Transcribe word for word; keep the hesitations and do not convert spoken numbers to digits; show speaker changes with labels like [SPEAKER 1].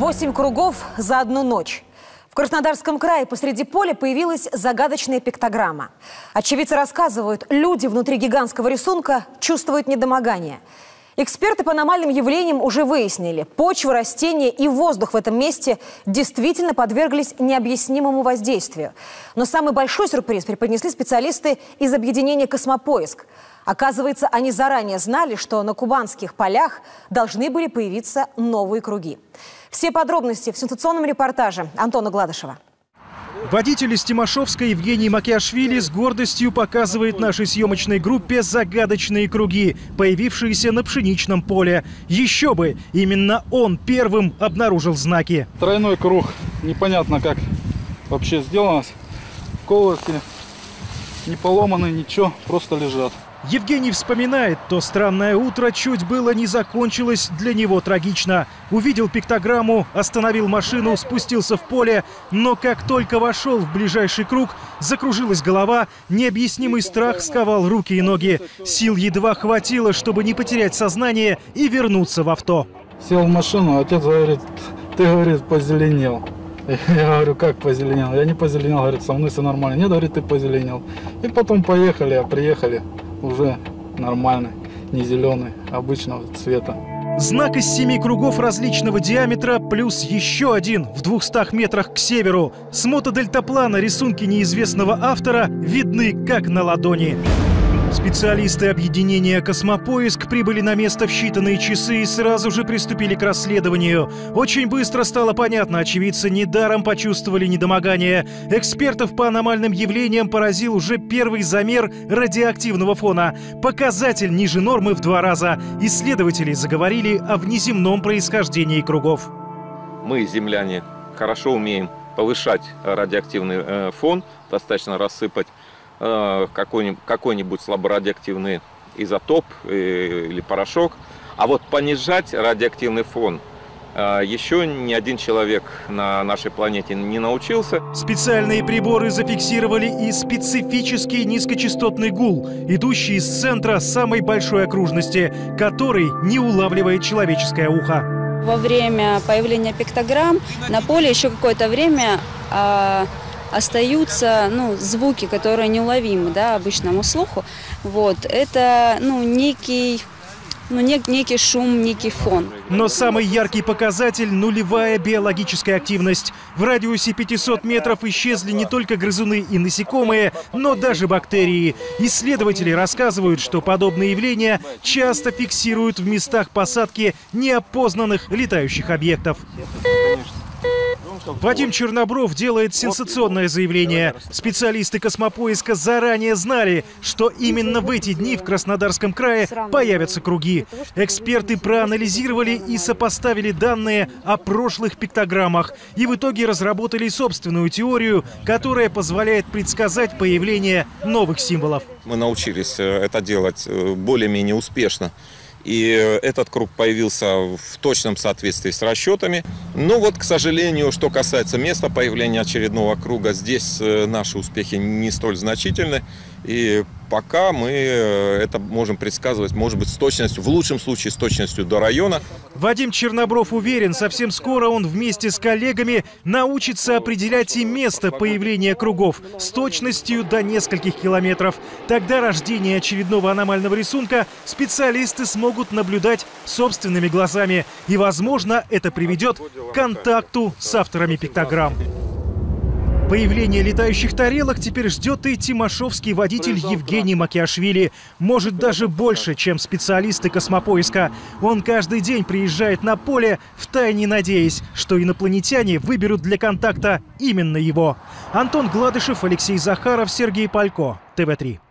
[SPEAKER 1] Восемь кругов за одну ночь. В Краснодарском крае посреди поля появилась загадочная пиктограмма. Очевидцы рассказывают, люди внутри гигантского рисунка чувствуют недомогание. Эксперты по аномальным явлениям уже выяснили, почва, растения и воздух в этом месте действительно подверглись необъяснимому воздействию. Но самый большой сюрприз преподнесли специалисты из объединения «Космопоиск». Оказывается, они заранее знали, что на кубанских полях должны были появиться новые круги. Все подробности в сенсационном репортаже Антона Гладышева.
[SPEAKER 2] Водитель из Тимошевска Евгений Макиашвили с гордостью показывает нашей съемочной группе загадочные круги, появившиеся на пшеничном поле. Еще бы, именно он первым обнаружил знаки.
[SPEAKER 3] Тройной круг. Непонятно, как вообще сделано. Колышки не поломаны, ничего, просто лежат.
[SPEAKER 2] Евгений вспоминает, то странное утро чуть было не закончилось для него трагично. Увидел пиктограмму, остановил машину, спустился в поле, но как только вошел в ближайший круг, закружилась голова, необъяснимый страх сковал руки и ноги. Сил едва хватило, чтобы не потерять сознание и вернуться в авто.
[SPEAKER 3] Сел в машину, отец говорит, ты, говорит, позеленел. Я говорю, как позеленел? Я не позеленел, говорит, со мной все нормально. Нет, говорит, ты позеленел. И потом поехали, а приехали уже нормальный, не зеленый, обычного цвета.
[SPEAKER 2] Знак из семи кругов различного диаметра плюс еще один в двухстах метрах к северу. С мотодельтаплана рисунки неизвестного автора видны как на ладони. Специалисты объединения «Космопоиск» прибыли на место в считанные часы и сразу же приступили к расследованию. Очень быстро стало понятно, очевидцы недаром почувствовали недомогание. Экспертов по аномальным явлениям поразил уже первый замер радиоактивного фона. Показатель ниже нормы в два раза. Исследователи заговорили о внеземном происхождении кругов.
[SPEAKER 4] Мы, земляне, хорошо умеем повышать радиоактивный фон, достаточно рассыпать какой-нибудь, какой-нибудь слаборадиоактивный изотоп или порошок. А вот понижать радиоактивный фон еще ни один человек на нашей планете не научился.
[SPEAKER 2] Специальные приборы зафиксировали и специфический низкочастотный гул, идущий из центра самой большой окружности, который не улавливает человеческое ухо.
[SPEAKER 5] Во время появления пиктограмм на поле еще какое-то время а, остаются ну, звуки, которые неуловимы, да, обычному слуху. Вот. Это ну, некий, ну, нек, некий шум, некий фон.
[SPEAKER 2] Но самый яркий показатель – нулевая биологическая активность. В радиусе пятисот метров исчезли не только грызуны и насекомые, но даже бактерии. Исследователи рассказывают, что подобные явления часто фиксируют в местах посадки неопознанных летающих объектов. Вадим Чернобров делает сенсационное заявление. Специалисты «Космопоиска» заранее знали, что именно в эти дни в Краснодарском крае появятся круги. Эксперты проанализировали и сопоставили данные о прошлых пиктограммах. И в итоге разработали собственную теорию, которая позволяет предсказать появление новых символов.
[SPEAKER 4] Мы научились это делать более-менее успешно. И этот круг появился в точном соответствии с расчетами. Но вот, к сожалению, что касается места появления очередного круга, здесь наши успехи не столь значительны. И пока мы это можем предсказывать, может быть, с точностью, в лучшем случае, с точностью до района.
[SPEAKER 2] Вадим Чернобров уверен, совсем скоро он вместе с коллегами научится определять и место появления кругов с точностью до нескольких километров. Тогда рождение очередного аномального рисунка специалисты смогут наблюдать собственными глазами. И, возможно, это приведет к контакту с авторами пиктограмм. Появление летающих тарелок теперь ждет и тимошевский водитель Евгений Макиашвили. Может, даже больше, чем специалисты «Космопоиска». Он каждый день приезжает на поле, втайне надеясь, что инопланетяне выберут для контакта именно его. Антон Гладышев, Алексей Захаров, Сергей Палько, тэ вэ три.